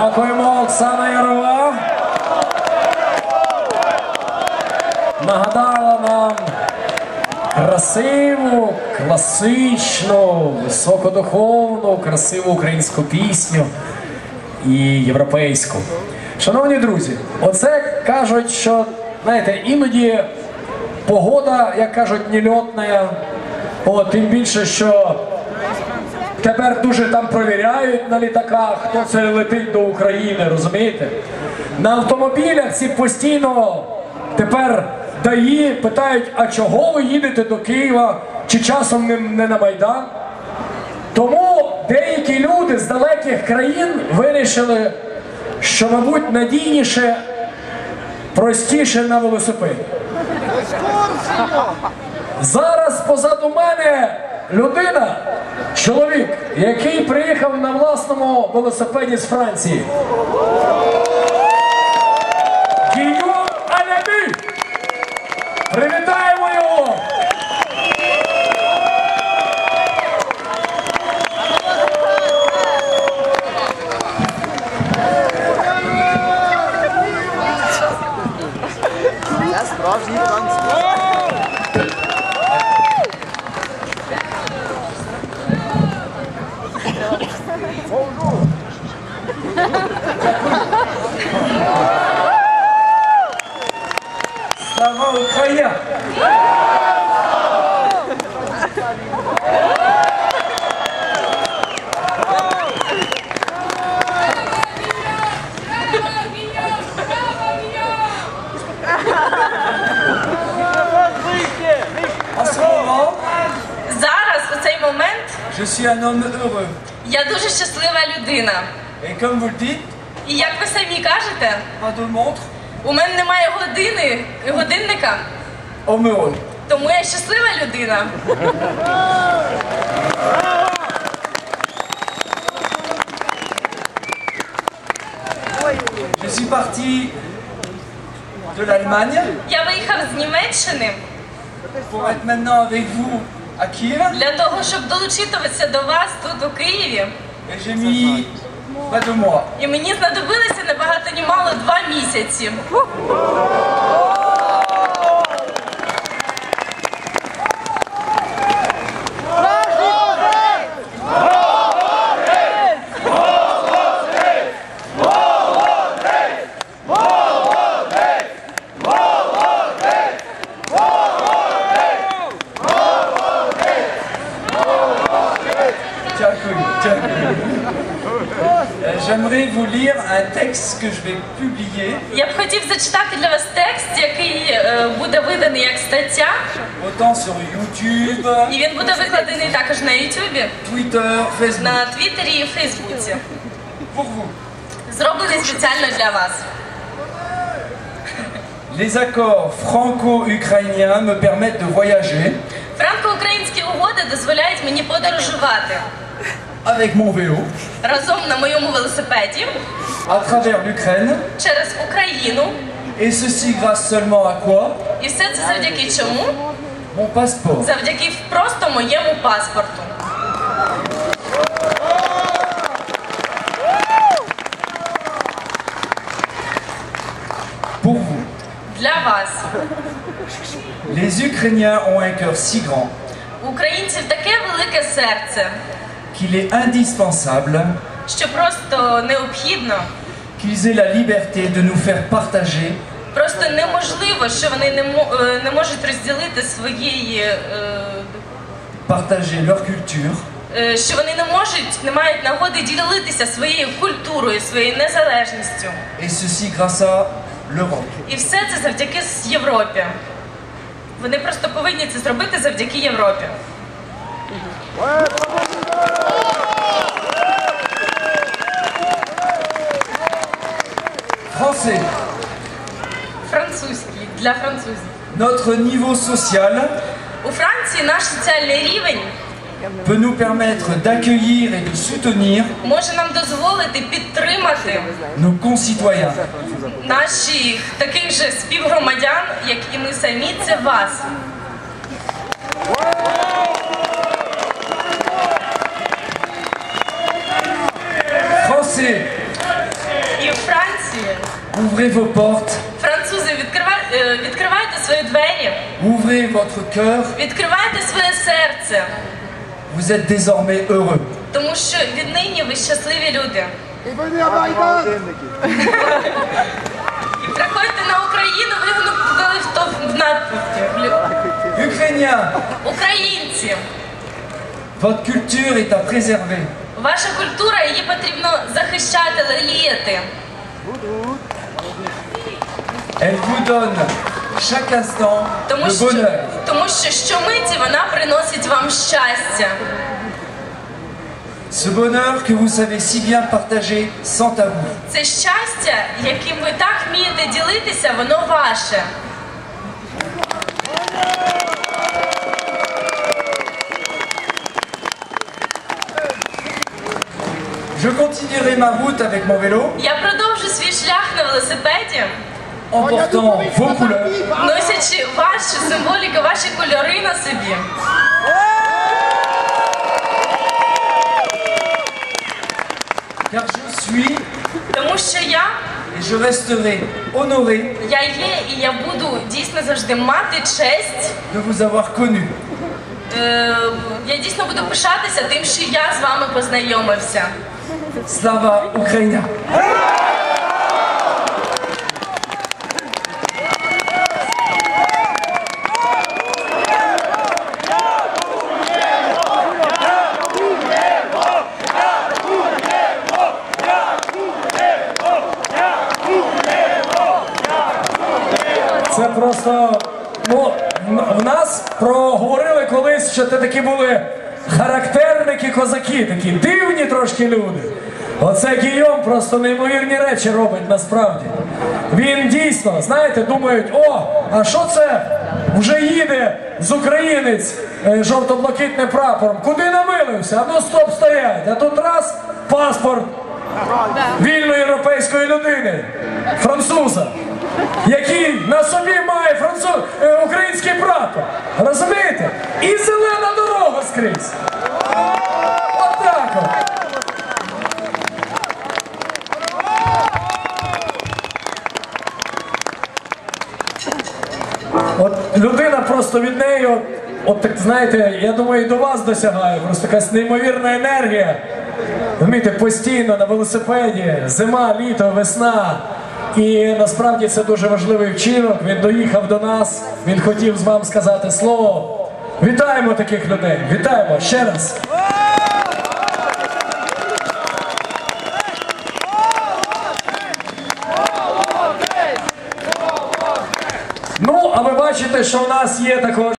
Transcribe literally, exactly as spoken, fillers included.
Дякуємо, Оксана Ярова. Нагадала нам красиву, класичну, високодуховну, красиву українську пісню і європейську. Шановні друзі, оце кажуть, що, знаєте, іноді погода, як кажуть, нельотна. О, тим більше, що тепер дуже там провіряють на літаках, хто це летить до України, розумієте? На автомобілях ці постійно тепер ДАІ питають, а чого ви їдете до Києва, чи часом не, не на Майдан? Тому деякі люди з далеких країн вирішили, що, мабуть, надійніше, простіше на велосипеді. Зараз позаду мене людина, чоловік, який приїхав на власному велосипеді з Франції. Гійом Алябі! Привітаємо його! Я справжній француз. Слава Україні! En ce moment, Зараз, у цей момент, je suis un homme heureux. я дуже щаслива людина. Et comme vous le dites, І як ви самі кажете, pas de montre, у мене немає години, годинника, homme heureux. тому я щаслива людина. Je suis parti de l'Allemagne Я виїхав з Німеччини pour être maintenant avec vous à Kiev. для того, щоб долучитися до вас тут у Києві. Et j'ai mis pas deux mois. І мені знадобилося не багато ні мало два місяці. J'aimerais vous lire un texte que je vais publier, Я б хотів зачитати для вас текст, який е, буде виданий як стаття, autant sur YouTube, і він буде викладений також на Ютубі, Twitter, Facebook, на Твіттері і Фейсбуці. pour vous. Зроблений спеціально для вас. Les accords franco-ukrainiens me permettent de voyager Франко-українські угоди дозволяють мені подорожувати avec mon vélo разом на моєму велосипеді à travers l'Ukraine. через Україну. Et ceci grâce seulement à quoi? І все це завдяки чому? Mon passeport. Завдяки просто моєму паспорту. Pour vous. Для вас. Les Ukrainiens ont un cœur si grand У українців таке велике серце, qu'il est indispensable що просто необхідно, qu'ils aient la liberté de nous faire partager просто неможливо, що вони не, мо- е, не можуть розділити своєї, е, partager leur culture е, що вони не можуть, не мають нагоди ділитися своєю культурою, своєю незалежністю. et ceci grâce à l'Europe. І все це завдяки с- Європі. Вони просто повинні це зробити завдяки Європі. Français, Французький, для французів. notre niveau social У Франції наш соціальний рівень peut nous permettre d'accueillir et de soutenir може нам дозволити підтримати nos concitoyens. наших таких же співгромадян, як і ми самі, це вас. Français, Ouvrez vos portes, Французи, відкривай- е, відкривайте свої двері, ouvrez votre cœur. відкривайте своє серце, Vous êtes désormais heureux. тому що віднині ви щасливі люди. Et venez à Maïdan. І приходьте на Україну, ви коли в то в надписі. Ukrainiens, Українці, votre culture est à préserver. ваша культура, її потрібно захищати, леліяти. Elle vous donne chaque instant Тому le що, bonheur. тому що щомиті вона приносить вам щастя. Ce bonheur que vous savez si bien partager sans tabou. Це щастя, яким ви так вмієте ділитися, воно ваше. Je continuerai ma route avec mon vélo Я продовжу свій шлях на велосипеді, en portant vos couleurs, носячи ваші символіки, ваші кольори на собі. car je suis Тому що я, et je resterai honoré я є і я буду дійсно завжди мати честь. de vous avoir connu. Е, я дійсно буду пишатися тим, що я з вами познайомився. Slava Ukraina. Це просто, ну, в- в нас проговорили колись, що це такі були характерники козаки, такі дивні трошки люди. Оце Гійом просто неймовірні речі робить насправді. Він дійсно, знаєте, думають, о, а що це вже їде з українець е, жовто-блакитним прапором? Куди намилився? А ну стоп, стоять. А тут раз паспорт вільної європейської людини, француза, який на собі має француз, е, український прапор. Розумієте? І зелена дорога скрізь. Отак от. От людина просто від неї, от, от так знаєте, я думаю, і до вас досягає. Просто якась неймовірна енергія. Розумієте, постійно на велосипеді, зима, літо, весна. І насправді це дуже важливий вчинок. Він доїхав до нас, він хотів з вам сказати слово. Вітаємо таких людей, вітаємо ще раз. Ну, а ви бачите, що в нас є також.